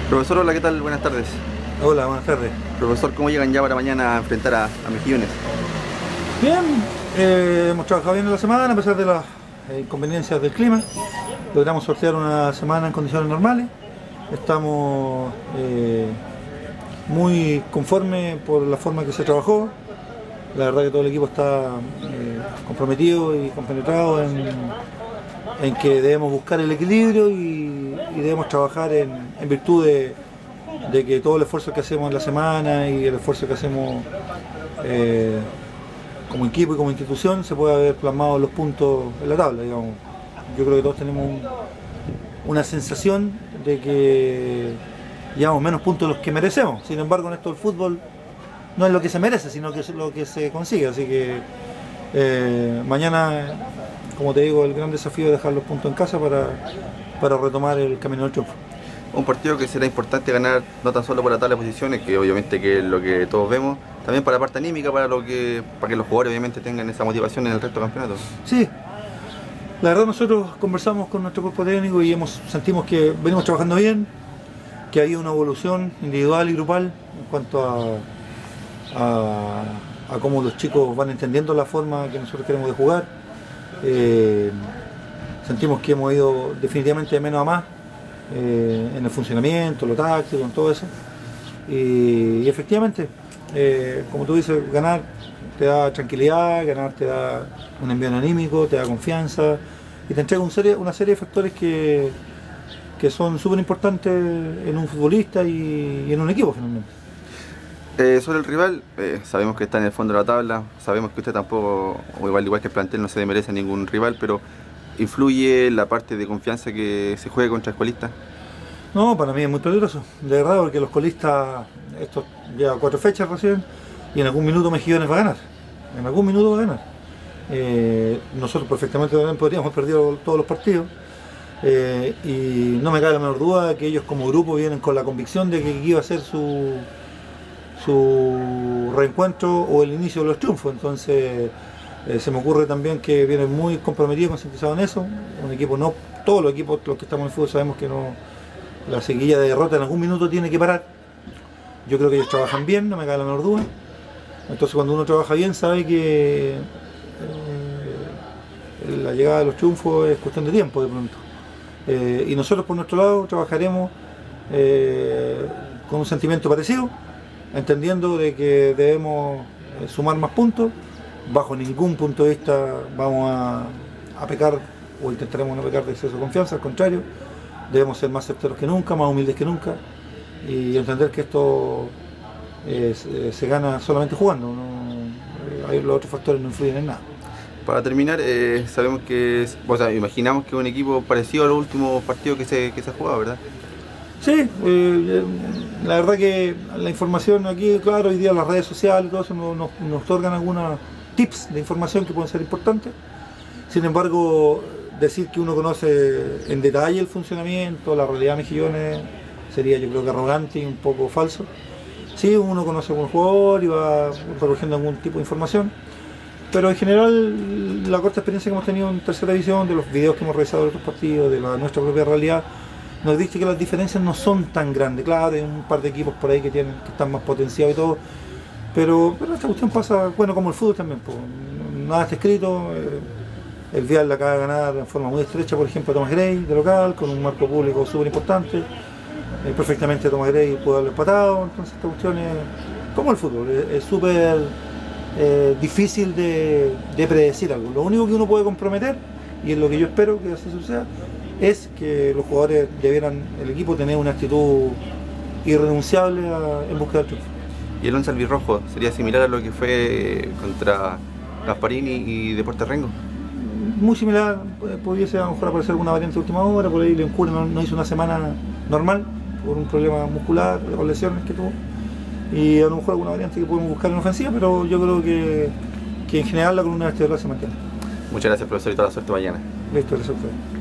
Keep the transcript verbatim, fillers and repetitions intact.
Profesor, hola, ¿qué tal? Buenas tardes. Hola, buenas tardes. Profesor, ¿cómo llegan ya para mañana a enfrentar a, a Mejillones? Bien, eh, hemos trabajado bien en la semana a pesar de las eh, inconveniencias del clima. Logramos sortear una semana en condiciones normales. Estamos eh, muy conformes por la forma que se trabajó. La verdad que todo el equipo está eh, comprometido y compenetrado en, en que debemos buscar el equilibrio y, y debemos trabajar en, en virtud de, de que todo el esfuerzo que hacemos en la semana y el esfuerzo que hacemos eh, como equipo y como institución se pueda ver plasmado en los puntos en la tabla, digamos. Yo creo que todos tenemos un, una sensación de que llevamos menos puntos de los que merecemos. Sin embargo, en esto del fútbol no es lo que se merece, sino que es lo que se consigue. Así que eh, mañana, como te digo, el gran desafío es dejar los puntos en casa para, para retomar el camino del triunfo. Un partido que será importante ganar no tan solo por la tabla de posiciones, que obviamente que es lo que todos vemos, también para la parte anímica, para lo que para que los jugadores obviamente tengan esa motivación en el resto del campeonato. Sí, la verdad nosotros conversamos con nuestro cuerpo técnico y hemos, sentimos que venimos trabajando bien, que hay una evolución individual y grupal en cuanto a, a, a cómo los chicos van entendiendo la forma que nosotros queremos de jugar. Eh, sentimos que hemos ido definitivamente de menos a más. Eh, en el funcionamiento, lo táctico, en todo eso. Y, y efectivamente, eh, como tú dices, ganar te da tranquilidad, ganar te da un envío anímico, te da confianza y te entrega un serie, una serie de factores que, que son súper importantes en un futbolista y, y en un equipo finalmente. Eh, sobre el rival, eh, sabemos que está en el fondo de la tabla, sabemos que usted tampoco, o igual, igual que el plantel, no se merece ningún rival, pero ¿influye la parte de confianza que se juegue contra escuelistas? No, para mí es muy peligroso, de verdad, porque los colistas, esto lleva cuatro fechas recién, y en algún minuto Mejillones va a ganar, en algún minuto va a ganar. Eh, nosotros perfectamente podríamos haber perdido todos los partidos, eh, y no me cabe la menor duda que ellos como grupo vienen con la convicción de que iba a ser su, su reencuentro o el inicio de los triunfos, entonces Eh, se me ocurre también que vienen muy comprometidos, concientizados en eso. Un equipo, no todos los equipos, los que estamos en el fútbol sabemos que no, la seguilla de derrota en algún minuto tiene que parar. Yo creo que ellos trabajan bien, no me cabe la menor duda. Entonces cuando uno trabaja bien sabe que eh, la llegada de los triunfos es cuestión de tiempo de pronto. Eh, y nosotros por nuestro lado trabajaremos eh, con un sentimiento parecido, entendiendo de que debemos eh, sumar más puntos. Bajo ningún punto de vista vamos a, a pecar o intentaremos no pecar de exceso de confianza, al contrario, debemos ser más certeros que nunca, más humildes que nunca y entender que esto eh, se, se gana solamente jugando, no, eh, los otros factores no influyen en nada. Para terminar, eh, sabemos que, o sea, imaginamos que un equipo parecido a los últimos partidos que se, que se ha jugado, ¿verdad? Sí, eh, la verdad que la información aquí, claro, hoy día las redes sociales, todo eso nos, nos, nos otorgan algunas tips de información que pueden ser importantes. Sin embargo, decir que uno conoce en detalle el funcionamiento, la realidad de Mejillones, sería yo creo que arrogante y un poco falso. Sí, uno conoce a un jugador y va recogiendo algún tipo de información, pero en general la corta experiencia que hemos tenido en tercera división, de los videos que hemos realizado de otros partidos, de la, nuestra propia realidad, nos dice que las diferencias no son tan grandes. Claro, hay un par de equipos por ahí que, tienen, que están más potenciados y todo, Pero, pero esta cuestión pasa, bueno, como el fútbol también, pues, nada está escrito. Eh, el Vial la acaba de ganar en forma muy estrecha, por ejemplo, a Tomás Grey, de local, con un marco público súper importante. Eh, perfectamente Tomás Grey pudo haberlo empatado, entonces esta cuestión es como el fútbol, es súper eh, difícil de, de predecir algo. Lo único que uno puede comprometer, y es lo que yo espero que así suceda, es que los jugadores debieran, el equipo, tener una actitud irrenunciable a, en busca del triunfo. ¿Y el once albirrojo sería similar a lo que fue contra Gasparini y Deportes Rengo? Muy similar, pudiese a lo mejor aparecer alguna variante de última hora, por ahí Lencure no, no hizo una semana normal por un problema muscular o lesiones que tuvo, y a lo mejor alguna variante que podemos buscar en ofensiva, pero yo creo que, que en general la columna vertebral se mantiene. Muchas gracias, profesor, y toda la suerte mañana. Listo, eso fue.